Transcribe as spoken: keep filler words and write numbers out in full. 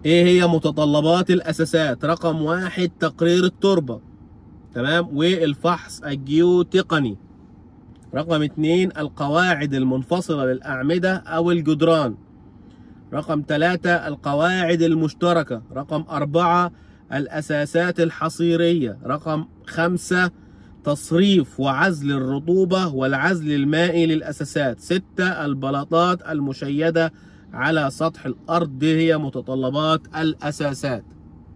ايه هي متطلبات الاساسات؟ رقم واحد تقرير التربة، تمام، والفحص الجيوتقني. رقم اتنين القواعد المنفصلة للأعمدة أو الجدران. رقم ثلاثة القواعد المشتركة. رقم أربعة الأساسات الحصيرية. رقم خمسة تصريف وعزل الرطوبة والعزل المائي للأساسات. ستة البلاطات المشيدة على سطح الأرض. دي هي متطلبات الأساسات.